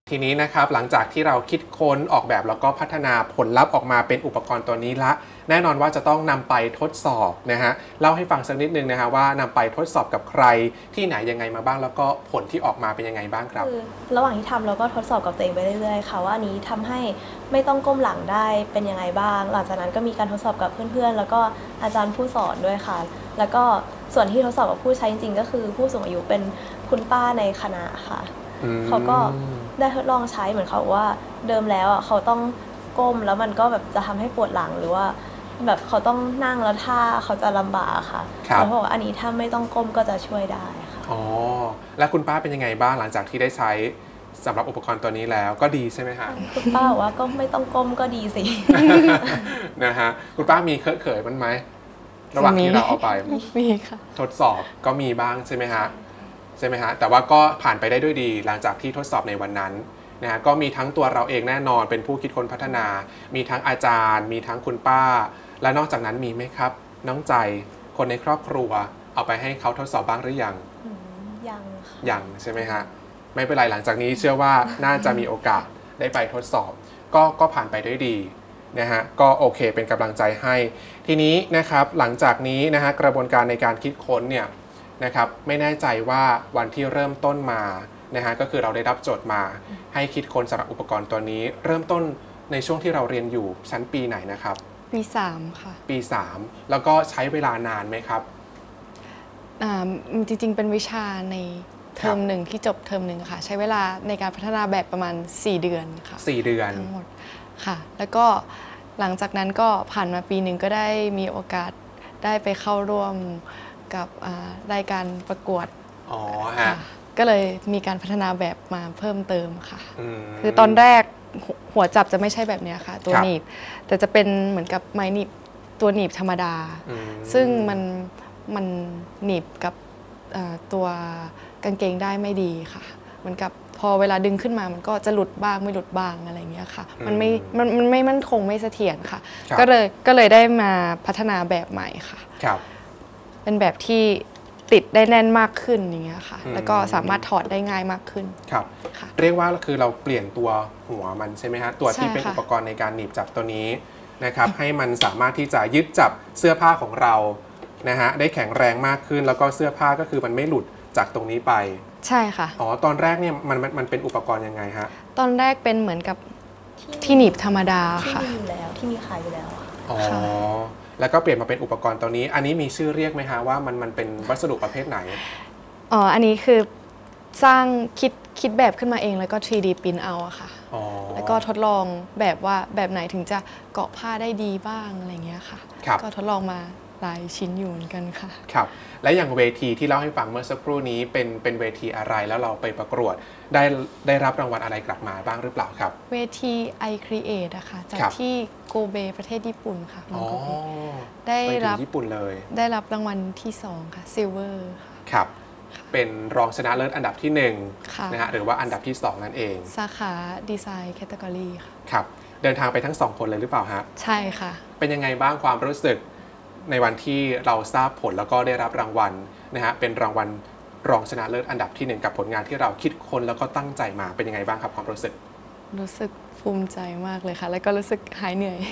ทีนี้นะครับหลังจากที่เราคิดค้นออกแบบแล้วก็พัฒนาผลลัพธ์ออกมาเป็นอุปกรณ์ตัวนี้ละแน่นอนว่าจะต้องนำไปทดสอบนะฮะเล่าให้ฟังสักนิดนึงนะฮะว่านำไปทดสอบกับใครที่ไหนยังไงมาบ้างแล้วก็ผลที่ออกมาเป็นยังไงบ้างครับคือระหว่างที่ทำเราก็ทดสอบกับตัวเองไปเรื่อยๆค่ะว่าอันนี้ทำให้ไม่ต้องก้มหลังได้เป็นยังไงบ้างหลังจากนั้นก็มีการทดสอบกับเพื่อนๆแล้วก็อาจารย์ผู้สอนด้วยค่ะแล้วก็ส่วนที่ทดสอบกับผู้ใช้จริงๆก็คือผู้สูงอายุเป็นคุณป้าในคณะค่ะเขาก็ได้ทดลองใช้เหมือนเขาว่าเดิมแล้วอ่ะเขาต้องก้มแล้วมันก็แบบจะทำให้ปวดหลังหรือว่าแบบเขาต้องนั่งแล้วท่าเขาจะลำบากค่ะแล้วบอกว่าอันนี้ถ้าไม่ต้องก้มก็จะช่วยได้ค่ะอ๋อแล้วคุณป้าเป็นยังไงบ้างหลังจากที่ได้ใช้สำหรับอุปกรณ์ตัวนี้แล้วก็ดีใช่ไหมฮะคุณป้าบอกว่าก็ไม่ต้องก้มก็ดีสินะฮะคุณป้ามีเขินมันไหมระหว่างที่เราเอาไปมีค่ะทดสอบก็มีบ้างใช่ไหมฮะแต่ว่าก็ผ่านไปได้ด้วยดีหลังจากที่ทดสอบในวันนั้นนะฮะก็มีทั้งตัวเราเองแน่นอนเป็นผู้คิดค้นพัฒนามีทั้งอาจารย์มีทั้งคุณป้าและนอกจากนั้นมีไหมครับน้องใจคนในครอบครัวเอาไปให้เขาทดสอบบ้างหรือยังยังใช่ไหมฮะไม่เป็นไรหลังจากนี้เชื่อว่าน่าจะมีโอกาสได้ไปทดสอบก็ผ่านไปด้วยดีนะฮะก็โอเคเป็นกำลังใจให้ทีนี้นะครับหลังจากนี้นะฮะกระบวนการในการคิดค้นเนี่ยนะครับไม่แน่ใจว่าวันที่เริ่มต้นมานะฮะก็คือเราได้รับโจทย์มาให้คิดค้นสำหรับอุปกรณ์ตัวนี้เริ่มต้นในช่วงที่เราเรียนอยู่ชั้นปีไหนนะครับปี3ค่ะปี3แล้วก็ใช้เวลานานไหมครับจริงๆเป็นวิชาในเทอมหนึ่งที่จบเทอมหนึ่งค่ะใช้เวลาในการพัฒนาแบบประมาณ4เดือนค่ะ 4เดือนทั้งหมดค่ะแล้วก็หลังจากนั้นก็ผ่านมาปีหนึ่งก็ได้มีโอกาสได้ไปเข้าร่วมกับรายการประกวดอ๋อฮะก็เลยมีการพัฒนาแบบมาเพิ่มเติมค่ะคือตอนแรกหัวจับจะไม่ใช่แบบนี้ค่ะตัวหนีบแต่จะเป็นเหมือนกับไม้หนีบตัวหนีบธรรมดาซึ่งมันหนีบกับตัวกางเกงได้ไม่ดีค่ะเหมือนกับพอเวลาดึงขึ้นมามันก็จะหลุดบ้างไม่หลุดบ้างอะไรเงี้ยค่ะมันไม่มั่นคงไม่เสถียรค่ะก็เลยได้มาพัฒนาแบบใหม่ค่ะเป็นแบบที่ติดได้แน่นมากขึ้นอย่างเงี้ยค่ะแล้วก็สามารถถอดได้ง่ายมากขึ้นครับเรียกว่าคือเราเปลี่ยนตัวหัวมันใช่ไหมฮะตัวที่เป็นอุปกรณ์ในการหนีบจับตัวนี้นะครับให้มันสามารถที่จะยึดจับเสื้อผ้าของเรานะฮะได้แข็งแรงมากขึ้นแล้วก็เสื้อผ้าก็คือมันไม่หลุดจากตรงนี้ไปใช่ค่ะอ๋อตอนแรกเนี่ยมันเป็นอุปกรณ์ยังไงฮะตอนแรกเป็นเหมือนกับที่หนีบธรรมดาค่ะที่มีอยู่แล้วที่มีขายอยู่แล้วอ๋อแล้วก็เปลี่ยนมาเป็นอุปกรณ์ตัวนี้อันนี้มีชื่อเรียกไหมฮะว่ามันเป็นวัสดุประเภทไหนอ๋ออันนี้คือสร้างคิดแบบขึ้นมาเองแล้วก็ 3D พิมพ์เอาอะค่ะแล้วก็ทดลองแบบว่าแบบไหนถึงจะเกาะผ้าได้ดีบ้างอะไรเงี้ยค่ะก็ทดลองมาหลายชิ้นอยู่เหมือนกันค่ะครับและอย่างเวทีที่เล่าให้ฟังเมื่อสักครู่นี้เป็นเวทีอะไรแล้วเราไปประกวดได้รับรางวัลอะไรกลับมาบ้างหรือเปล่าครับเวที I Create อะค่ะจากที่โกเบประเทศญี่ปุ่นค่ะได้รับญี่ปุ่นเลยได้รับรางวัลที่2ค่ะ Silver ค่ะครับเป็นรองชนะเลิศอันดับที่1นะฮะหรือว่าอันดับที่2นั่นเองสาขาดีไซน์แคตตากรีค่ะครับเดินทางไปทั้ง2คนเลยหรือเปล่าฮะใช่ค่ะเป็นยังไงบ้างความรู้สึกในวันที่เราทราบผลแล้วก็ได้รับรางวัลนะฮะเป็นรางวัลรองชนะเลิศอันดับที่1กับผลงานที่เราคิดค้นแล้วก็ตั้งใจมาเป็นยังไงบ้างครับความรู้สึกภูมิใจมากเลยค่ะแล้วก็รู้สึกหายเหนื่อย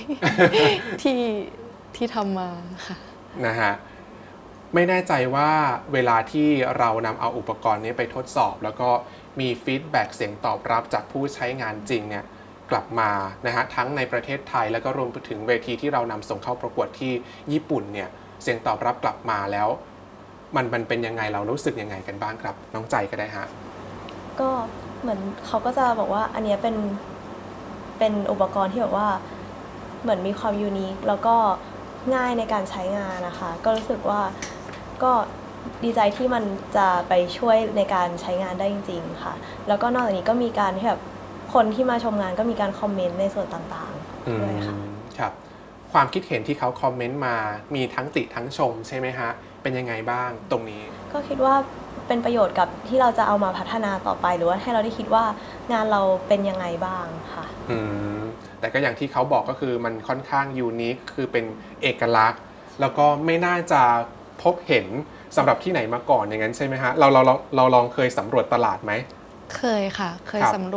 ที่ทำมาค่ะนะฮะไม่แน่ใจว่าเวลาที่เรานำเอาอุปกรณ์นี้ไปทดสอบแล้วก็มีฟีดแบ็กเสียงตอบรับจากผู้ใช้งานจริงเนี่ยกลับมานะฮะทั้งในประเทศไทยแล้วก็รวมไปถึงเวทีที่เรานำส่งเข้าประกวดที่ญี่ปุ่นเนี่ยเสียงตอบรับกลับมาแล้วมันเป็นยังไงเรารู้สึกยังไงกันบ้างครับน้องใจก็ได้ฮะก็เหมือนเขาก็จะบอกว่าอันนี้เป็นอุปกรณ์ที่แบบว่าเหมือนมีความยูนิคแล้วก็ง่ายในการใช้งานนะคะก็รู้สึกว่าก็ดีใจที่มันจะไปช่วยในการใช้งานได้จริงๆค่ะแล้วก็นอกจากนี้ก็มีการที่แบบคนที่มาชมงานก็มีการคอมเมนต์ในส่วนต่างๆด้วยค่ะครับความคิดเห็นที่เขาคอมเมนต์มามีทั้งติทั้งชมใช่ไหมฮะเป็นยังไงบ้างตรงนี้ก็คิดว่าเป็นประโยชน์กับที่เราจะเอามาพัฒนาต่อไปหรือว่าให้เราได้คิดว่างานเราเป็นยังไงบ้างค่ะแต่ก็อย่างที่เขาบอกก็คือมันค่อนข้างยูนิคคือเป็นเอกลักษณ์แล้วก็ไม่น่าจะพบเห็นสำหรับที่ไหนมาก่อนอย่างนั้นใช่ไหมฮะเราลองเคยสำรวจตลาดไหมเคยค่ะเคยสำรวจ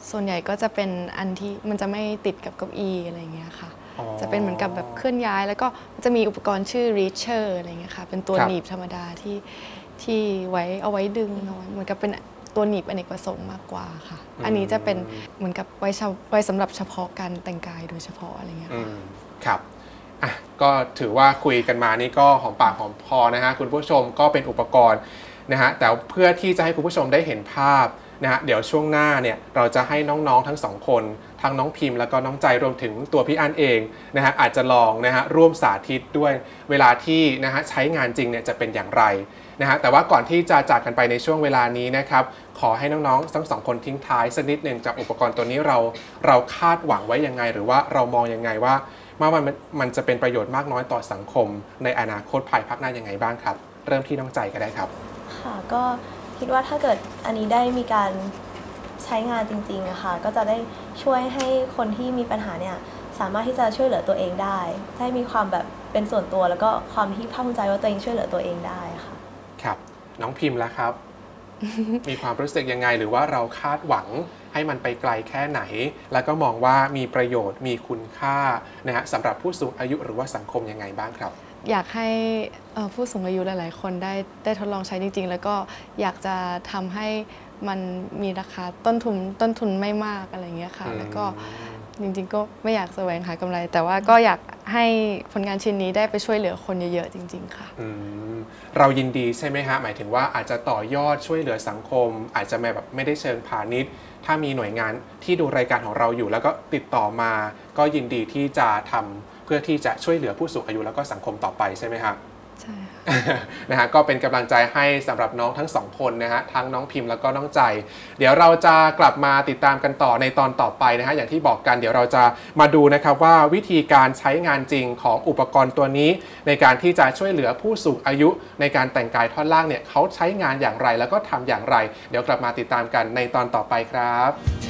ส่วนใหญ่ก็จะเป็นอันที่มันจะไม่ติดกับเก้าอี้อะไรอย่างเงี้ยค่ะจะเป็นเหมือนกับแบบเคลื่อนย้ายแล้วก็จะมีอุปกรณ์ชื่อ reacher อะไรอย่างเงี้ยค่ะเป็นตัวหนีบธรรมดาที่ไว้เอาไว้ดึงเอาไว้เหมือนกับเป็นตัวหนีบอเนกประสงค์มากกว่าค่ะอันนี้จะเป็นเหมือนกับไว้สำหรับเฉพาะการแต่งกายโดยเฉพาะอะไรเงี้ยครับก็ถือว่าคุยกันมานี่ก็หอมปากหอมคอนะฮะคุณผู้ชมก็เป็นอุปกรณ์นะฮะแต่เพื่อที่จะให้คุณผู้ชมได้เห็นภาพนะฮะเดี๋ยวช่วงหน้าเนี่ยเราจะให้น้องๆทั้งสองคนทั้งน้องพิมพ์แล้วก็น้องใจรวมถึงตัวพี่อั้นเองนะฮะอาจจะลองนะฮะร่วมสาธิตด้วยเวลาที่นะฮะใช้งานจริงเนี่ยจะเป็นอย่างไรนะฮะแต่ว่าก่อนที่จะจากกันไปในช่วงเวลานี้นะครับขอให้น้องๆทั้งสองคนทิ้งท้ายสักนิดหนึ่งจากอุปกรณ์ตัวนี้เราคาดหวังไว้ยังไงหรือว่าเรามองยังไงว่ามันจะเป็นประโยชน์มากน้อยต่อสังคมในอนาคตภายภาคหน้ายังไงบ้างครับเริ่มที่น้องใจก็ได้ครับค่ะก็คิดว่าถ้าเกิดอันนี้ได้มีการใช้งานจริงๆนะคะก็จะได้ช่วยให้คนที่มีปัญหาเนี่ยสามารถที่จะช่วยเหลือตัวเองได้ให้มีความแบบเป็นส่วนตัวแล้วก็ความที่ภาคภูมิใจว่าตัวเองช่วยเหลือตัวเองได้ค่ะครับน้องพิมพ์แล้วครับ มีความรู้สึกยังไงหรือว่าเราคาดหวังให้มันไปไกลแค่ไหนแล้วก็มองว่ามีประโยชน์มีคุณค่านะฮะสำหรับผู้สูงอายุหรือว่าสังคมยังไงบ้างครับอยากให้ผู้สูงอายุหลายๆคนได้ทดลองใช้จริงๆแล้วก็อยากจะทำให้มันมีราคาต้นทุนไม่มากอะไรเงี้ยค่ะแล้วก็จริงๆก็ไม่อยากแสวงหากำไรแต่ว่าก็อยากให้ผลงานชิ้นนี้ได้ไปช่วยเหลือคนเยอะๆจริงๆค่ะเรายินดีใช่ไหมฮะหมายถึงว่าอาจจะต่อยอดช่วยเหลือสังคมอาจจะไม่ได้เชิงพาณิชย์ถ้ามีหน่วยงานที่ดูรายการของเราอยู่แล้วก็ติดต่อมาก็ยินดีที่จะทำเพื่อที่จะช่วยเหลือผู้สูงอายุแล้วก็สังคมต่อไปใช่ไหมครับใช่ค่ะนะฮะก็เป็นกำลังใจให้สำหรับน้องทั้งสองคนนะฮะทั้งน้องพิมพ์แล้วก็น้องใจเดี๋ยวเราจะกลับมาติดตามกันต่อในตอนต่อไปนะฮะอย่างที่บอกกันเดี๋ยวเราจะมาดูนะครับว่าวิธีการใช้งานจริงของอุปกรณ์ตัวนี้ในการที่จะช่วยเหลือผู้สูงอายุในการแต่งกายท่อนล่างเนี่ยเขาใช้งานอย่างไรแล้วก็ทำอย่างไรเดี๋ยวกลับมาติดตามกันในตอนต่อไปครับ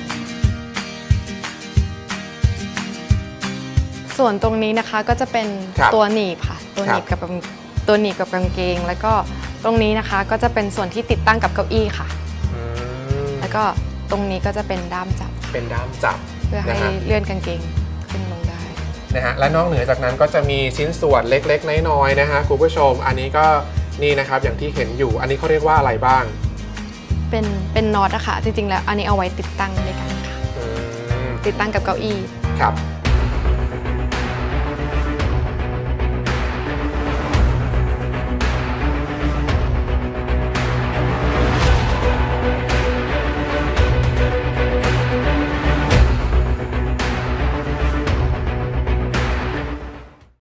ส่วนตรงนี้นะคะก็จะเป็นตัวหนีบค่ะตัวหนีบกับกางเกงแล้วก็ตรงนี้นะคะก็จะเป็นส่วนที่ติดตั้งกับเก้าอี้ค่ะแล้วก็ตรงนี้ก็จะเป็นด้ามจับเพื่อให้เลื่อนกางเกงขึ้นลงได้นะฮะและนอกเหนือจากนั้นก็จะมีชิ้นส่วนเล็กๆน้อยๆนะฮะคุณผู้ชมอันนี้ก็นี่นะครับอย่างที่เห็นอยู่อันนี้เขาเรียกว่าอะไรบ้างเป็นน็อตอะค่ะจริงๆแล้วอันนี้เอาไว้ติดตั้งด้วยกันค่ะติดตั้งกับเก้าอี้ครับ